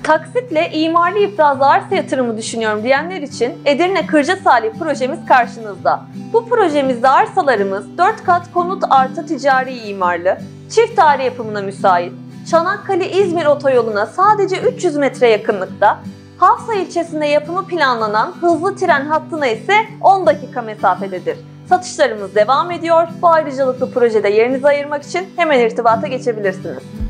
Taksitle imarlı ifrazlı arsa yatırımı düşünüyorum diyenler için Edirne Kırca Salih projemiz karşınızda. Bu projemizde arsalarımız 4 kat konut artı ticari imarlı, çift daire yapımına müsait, Çanakkale-İzmir otoyoluna sadece 300 metre yakınlıkta, Hafsa ilçesinde yapımı planlanan hızlı tren hattına ise 10 dakika mesafededir. Satışlarımız devam ediyor. Bu ayrıcalıklı projede yerinizi ayırmak için hemen irtibata geçebilirsiniz.